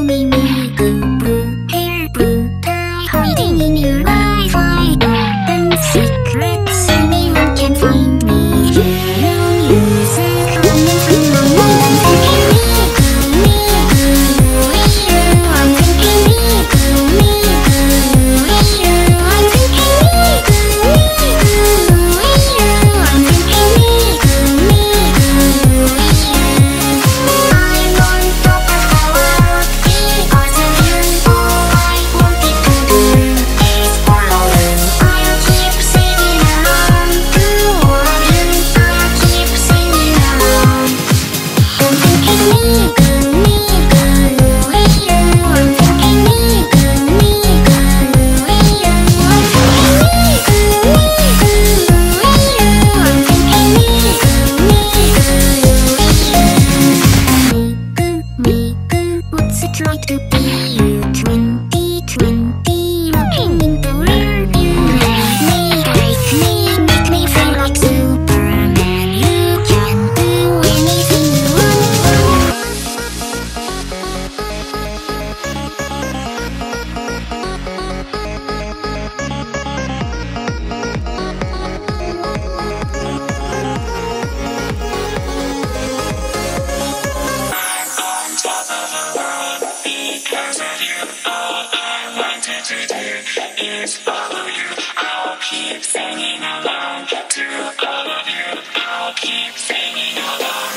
me, me, blue, blue, hair, blue, tie, hiding in your Wi-Fi, open secrets, anyone can find me. You don't use it, coming from my mind. I'm thinking me, with you. I'm thinking me, with you. I'm thinking me, with you. I'm thinking me, with you. I'm on top of the world because of you. All I wanted to do is follow you. I'll keep singing along to all of you. I'll keep singing along. I'm thinking me, with you. I'm thinking me, with you. I'm thinking me, with you. I'm thinking me, what's it like to be you? 2020, looking in the rear view. Take me, make me feel like Superman. You can do anything you want. On top of the world because of you. All I wanted to do is follow you. I'll keep singing along to all of you. I'll keep singing along.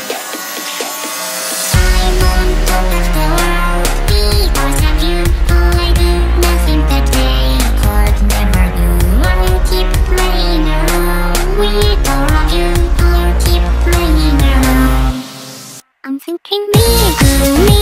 I'm on top of the world because of you. I do nothing that they could never do. I'll keep playing around with all of you. I'll keep playing around. I'm thinking me,